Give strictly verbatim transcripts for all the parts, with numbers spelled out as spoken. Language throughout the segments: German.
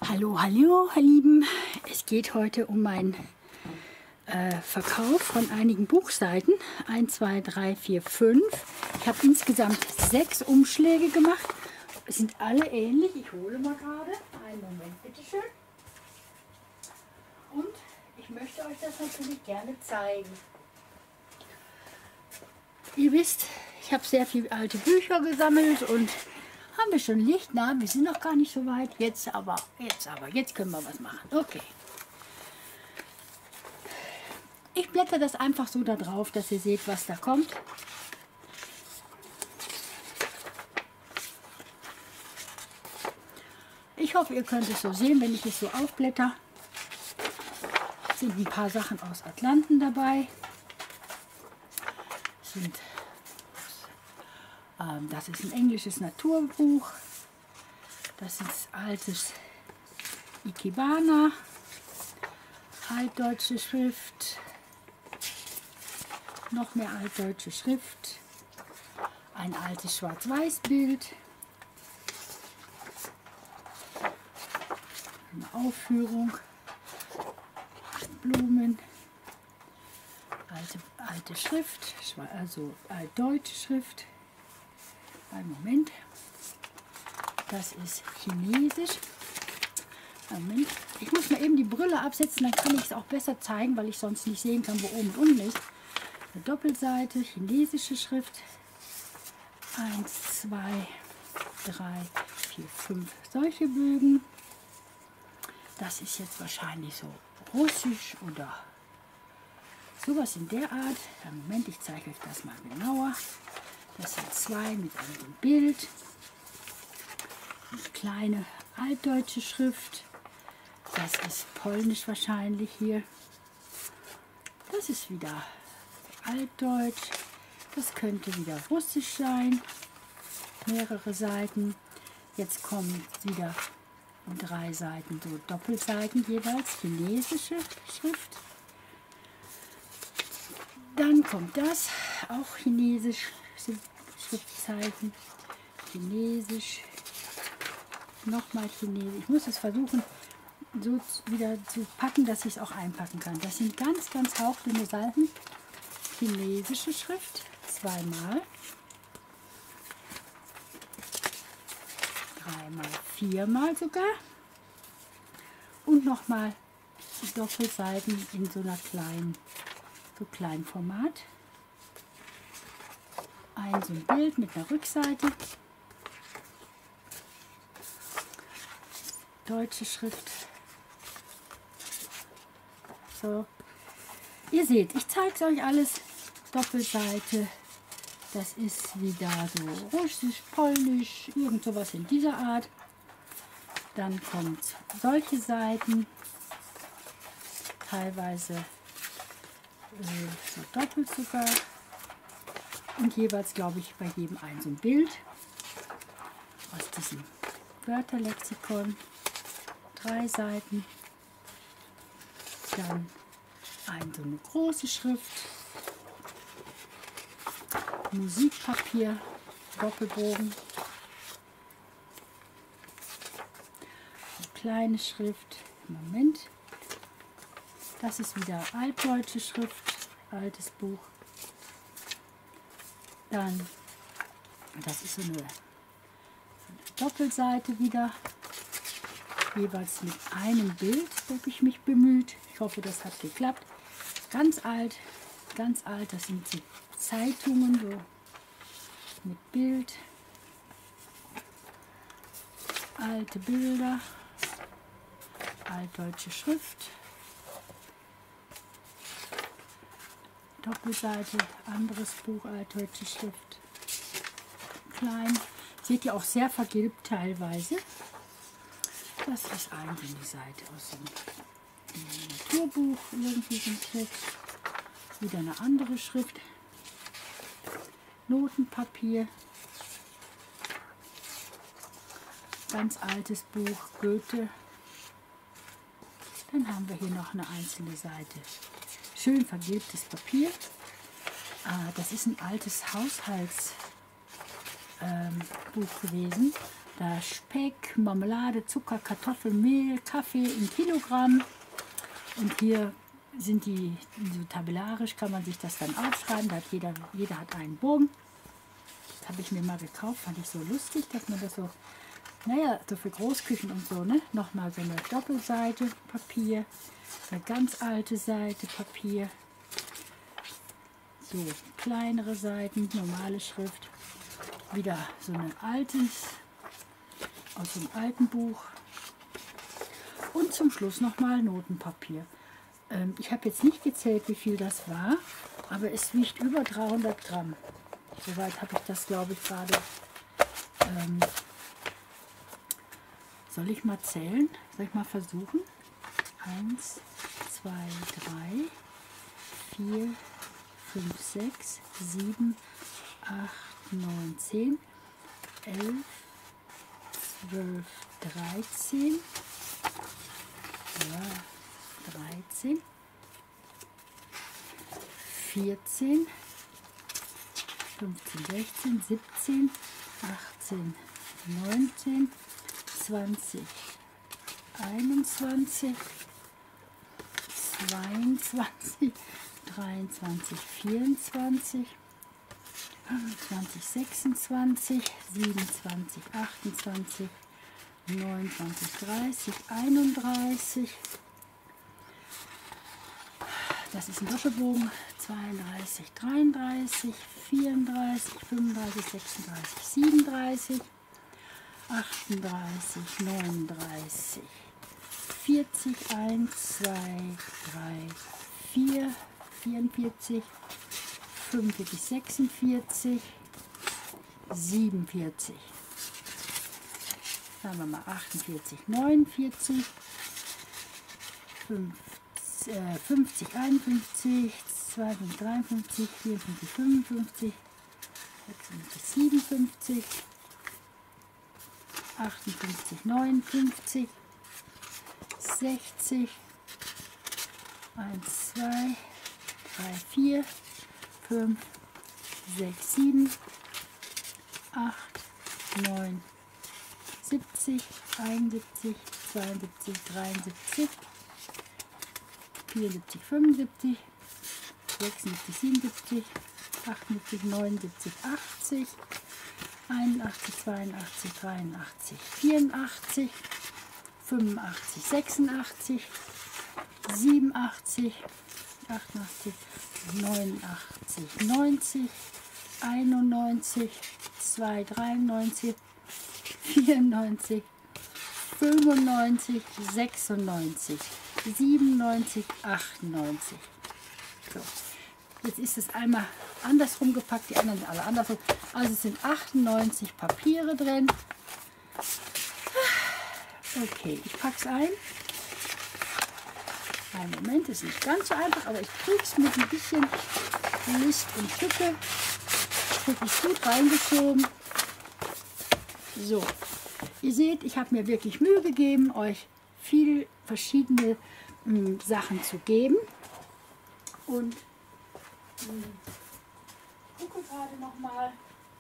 Hallo, hallo, ihr Lieben. Es geht heute um meinen äh, Verkauf von einigen Buchseiten. eins, zwei, drei, vier, fünf. Ich habe insgesamt sechs Umschläge gemacht. Es sind alle ähnlich. Ich hole mal gerade. Einen Moment, bitteschön. Und ich möchte euch das natürlich gerne zeigen. Ihr wisst, ich habe sehr viele alte Bücher gesammelt und haben wir schon Licht? Na, wir sind noch gar nicht so weit. Jetzt aber, jetzt aber, jetzt können wir was machen. Okay. Ich blätter das einfach so da drauf, dass ihr seht, was da kommt. Ich hoffe, ihr könnt es so sehen, wenn ich es so aufblätter. Es sind ein paar Sachen aus Atlanten dabei. Es sind Das ist ein englisches Naturbuch. Das ist altes Ikebana, altdeutsche Schrift, noch mehr altdeutsche Schrift, ein altes Schwarz-Weiß-Bild, eine Aufführung, Blumen, alte, alte Schrift, also altdeutsche Schrift. Einen Moment, das ist Chinesisch. Moment, ich muss mir eben die Brille absetzen, dann kann ich es auch besser zeigen, weil ich sonst nicht sehen kann, wo oben und unten ist. Eine Doppelseite, chinesische Schrift. Eins, zwei, drei, vier, fünf solche Bögen. Das ist jetzt wahrscheinlich so russisch oder sowas in der Art. Moment, ich zeige euch das mal genauer. Das sind zwei mit einem Bild. Eine kleine altdeutsche Schrift. Das ist polnisch wahrscheinlich hier. Das ist wieder altdeutsch. Das könnte wieder russisch sein. Mehrere Seiten. Jetzt kommen wieder drei Seiten, so Doppelseiten jeweils. Chinesische Schrift. Dann kommt das, auch chinesisch. Schriftzeichen, Chinesisch, nochmal Chinesisch. Ich muss es versuchen, so wieder zu packen, dass ich es auch einpacken kann. Das sind ganz, ganz hauchdünne Seiten. Chinesische Schrift, zweimal, dreimal, viermal sogar. Und nochmal Doppelseiten in so einer kleinen, so kleinen Format. Ein so ein Bild mit einer Rückseite. Deutsche Schrift. So. Ihr seht, ich zeige es euch alles. Doppelseite. Das ist wieder so russisch, polnisch, irgend sowas in dieser Art. Dann kommt solche Seiten. Teilweise äh, so doppelt sogar. Und jeweils, glaube ich, bei jedem ein so ein Bild aus diesem Wörterlexikon. Drei Seiten. Dann ein so eine große Schrift. Musikpapier, Doppelbogen. Eine kleine Schrift. Moment. Das ist wieder altdeutsche Schrift, altes Buch. Dann, das ist so eine, so eine Doppelseite wieder, jeweils mit einem Bild, habe ich mich bemüht. Ich hoffe, das hat geklappt. Ganz alt, ganz alt, das sind die Zeitungen, so mit Bild. Alte Bilder, altdeutsche Schrift. Doppelseite, anderes Buch, altdeutsche Schrift, klein. Seht ihr auch sehr vergilbt teilweise. Das ist eigentlich eine Seite aus dem Naturbuch, irgendwie so ein Schrift. Wieder eine andere Schrift. Notenpapier. Ganz altes Buch, Goethe. Dann haben wir hier noch eine einzelne Seite. Schön vergilbtes Papier. Ah, das ist ein altes Haushaltsbuch ähm, gewesen. Da Speck, Marmelade, Zucker, Kartoffeln, Mehl, Kaffee in Kilogramm. Und hier sind die, so tabellarisch kann man sich das dann aufschreiben. Da hat jeder, jeder hat einen Bogen. Das habe ich mir mal gekauft, fand ich so lustig, dass man das so, naja, so für Großküchen und so, ne? Nochmal so eine Doppelseite Papier, eine ganz alte Seite Papier. So, kleinere Seiten, normale Schrift. Wieder so ein altes, aus dem alten Buch. Und zum Schluss nochmal Notenpapier. Ähm, ich habe jetzt nicht gezählt, wie viel das war, aber es wiegt über dreihundert Gramm. Soweit habe ich das, glaube ich, gerade. Ähm, soll ich mal zählen? Soll ich mal versuchen? eins, zwei, drei, vier, fünf, sechs, sieben, acht, neun, zehn, elf, zwölf, dreizehn, ja, dreizehn, vierzehn, fünfzehn, sechzehn, siebzehn, achtzehn, neunzehn, zwanzig, einundzwanzig, zweiundzwanzig, dreiundzwanzig, vierundzwanzig, fünfundzwanzig, sechsundzwanzig, siebenundzwanzig, achtundzwanzig, neunundzwanzig, dreißig, einunddreißig. Das ist ein Doppelbogen. zweiunddreißig, dreiunddreißig, vierunddreißig, fünfunddreißig, sechsunddreißig, siebenunddreißig, achtunddreißig, neununddreißig, vierzig, eins, zwei, drei, vier, vierundvierzig, fünfundvierzig, sechsundvierzig, siebenundvierzig. Sagen wir mal achtundvierzig, neunundvierzig, fünfzig, einundfünfzig, zweiundfünfzig, dreiundfünfzig, vierundfünfzig, fünfundfünfzig, sechsundfünfzig, siebenundfünfzig, achtundfünfzig, neunundfünfzig, sechzig, eins, zwei, drei, vier, fünf, sechs, sieben, acht, neun, siebzig, einundsiebzig, zweiundsiebzig, dreiundsiebzig, vierundsiebzig, fünfundsiebzig, sechsundsiebzig, siebenundsiebzig, achtundsiebzig, neunundsiebzig, achtzig, einundachtzig, zweiundachtzig, dreiundachtzig, vierundachtzig, fünfundachtzig, sechsundachtzig, siebenundachtzig, achtundachtzig, neunundachtzig, neunzig, einundneunzig, zwei, dreiundneunzig, vierundneunzig, fünfundneunzig, sechsundneunzig, siebenundneunzig, achtundneunzig. So, jetzt ist es einmal andersrum gepackt, die anderen sind alle andersrum. Also es sind achtundneunzig Papiere drin. Okay, ich packe es ein. Einen Moment, ist nicht ganz so einfach, aber ich kriege es mit ein bisschen List und Tücke. Kriege ich gut reingeschoben. So, ihr seht, ich habe mir wirklich Mühe gegeben, euch viele verschiedene mh, Sachen zu geben. Und mh, ich gucke gerade noch mal.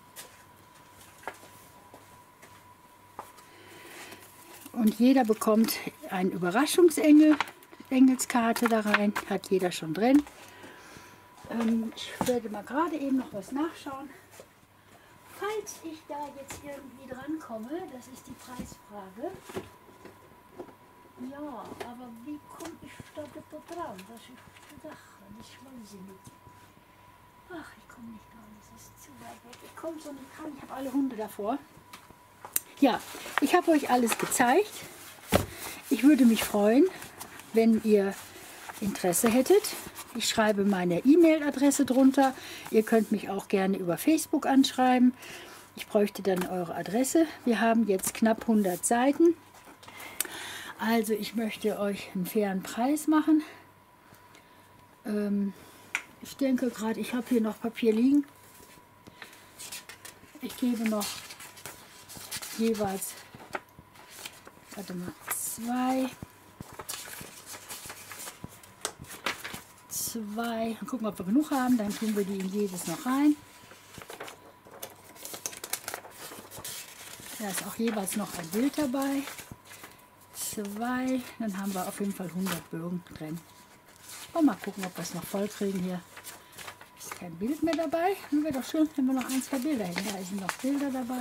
Und jeder bekommt einen Überraschungsengel, Engelskarte da rein, hat jeder schon drin. Ähm, ich werde mal gerade eben noch was nachschauen. Falls ich da jetzt irgendwie dran komme, das ist die Preisfrage. Ja, aber wie komme ich da bitte dran? Das ist die Sache, das weiß ich nicht. Ach, ich komme nicht dran, das ist zu weit weg. Ich komme so nicht dran, ich habe alle Hunde davor. Ja, ich habe euch alles gezeigt. Ich würde mich freuen, wenn ihr Interesse hättet. Ich schreibe meine E-Mail-Adresse drunter. Ihr könnt mich auch gerne über Facebook anschreiben. Ich bräuchte dann eure Adresse. Wir haben jetzt knapp hundert Seiten. Also ich möchte euch einen fairen Preis machen. Ähm, ich denke gerade, ich habe hier noch Papier liegen. Ich gebe noch jeweils, warte mal, zwei, zwei, mal gucken, ob wir genug haben, dann tun wir die in jedes noch rein. Da ist auch jeweils noch ein Bild dabei. Zwei, dann haben wir auf jeden Fall hundert Bögen drin. Und mal gucken, ob wir es noch voll kriegen hier. Ist kein Bild mehr dabei. Dann wäre doch schön, wenn wir noch ein, zwei Bilder hätten. Da sind noch Bilder dabei.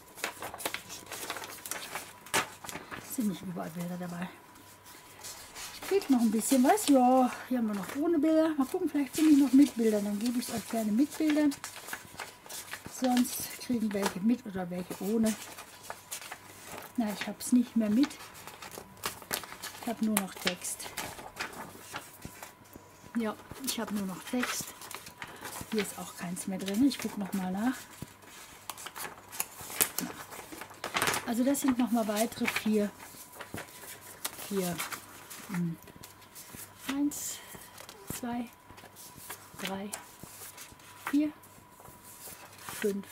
Sind nicht überall Bilder dabei. Fehlt noch ein bisschen was. Ja, hier haben wir noch ohne Bilder. Mal gucken, vielleicht finde ich noch mit Bildern. Dann gebe ich es euch gerne mit Bildern. Sonst kriegen welche mit oder welche ohne. Na, ich habe es nicht mehr mit. Ich habe nur noch Text. Ja, ich habe nur noch Text. Hier ist auch keins mehr drin. Ich gucke noch mal nach. Also das sind noch mal weitere vier. Vier. Hm. Eins, zwei, drei, vier, fünf,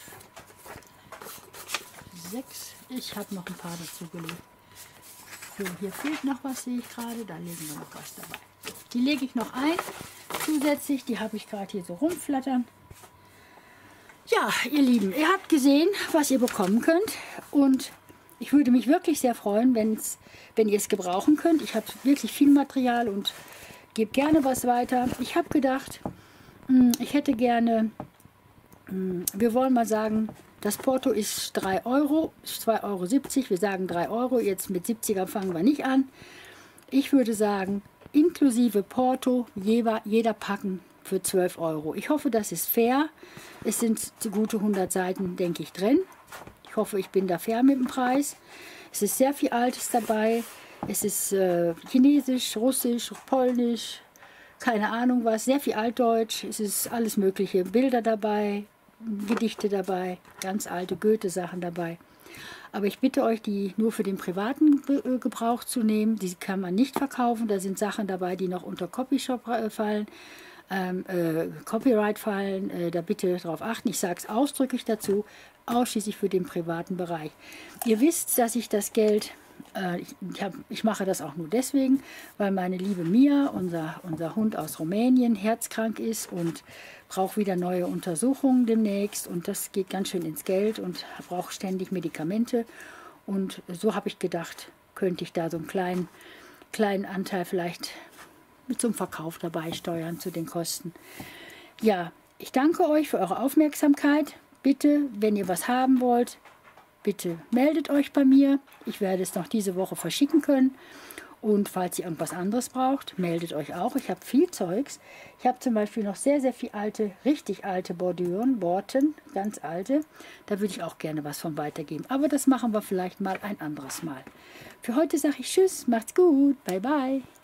sechs. Ich habe noch ein paar dazu gelegt. So, hier fehlt noch was, sehe ich gerade. Da legen wir noch was dabei. Die lege ich noch ein. Zusätzlich, die habe ich gerade hier so rumflattern. Ja, ihr Lieben, ihr habt gesehen, was ihr bekommen könnt. Und ich würde mich wirklich sehr freuen, wenn's, wenn ihr es gebrauchen könnt. Ich habe wirklich viel Material und gebe gerne was weiter. Ich habe gedacht, ich hätte gerne, wir wollen mal sagen, das Porto ist drei Euro, zwei Euro siebzig. Wir sagen drei Euro, jetzt mit siebziger fangen wir nicht an. Ich würde sagen, inklusive Porto, jeder, jeder Packen für zwölf Euro. Ich hoffe, das ist fair. Es sind so gute hundert Seiten, denke ich, drin. Ich hoffe, ich bin da fair mit dem Preis. Es ist sehr viel Altes dabei. Es ist äh, Chinesisch, Russisch, Polnisch, keine Ahnung was, sehr viel Altdeutsch. Es ist alles mögliche. Bilder dabei, Gedichte dabei, ganz alte Goethe-Sachen dabei. Aber ich bitte euch, die nur für den privaten Gebrauch zu nehmen. Die kann man nicht verkaufen. Da sind Sachen dabei, die noch unter Copyshop fallen, ähm, äh, Copyright fallen. Äh, da bitte darauf achten. Ich sage es ausdrücklich dazu, ausschließlich für den privaten Bereich. Ihr wisst, dass ich das Geld, äh, ich, ich, hab, ich mache das auch nur deswegen, weil meine liebe Mia, unser, unser Hund aus Rumänien, herzkrank ist und braucht wieder neue Untersuchungen demnächst. Und das geht ganz schön ins Geld und braucht ständig Medikamente. Und so habe ich gedacht, könnte ich da so einen kleinen, kleinen Anteil vielleicht mit so einem Verkauf dabei steuern zu den Kosten. Ja, ich danke euch für eure Aufmerksamkeit. Bitte, wenn ihr was haben wollt, bitte meldet euch bei mir. Ich werde es noch diese Woche verschicken können. Und falls ihr irgendwas anderes braucht, meldet euch auch. Ich habe viel Zeugs. Ich habe zum Beispiel noch sehr, sehr viel alte, richtig alte Bordüren, Borten, ganz alte. Da würde ich auch gerne was von weitergeben. Aber das machen wir vielleicht mal ein anderes Mal. Für heute sage ich Tschüss, macht's gut, bye bye.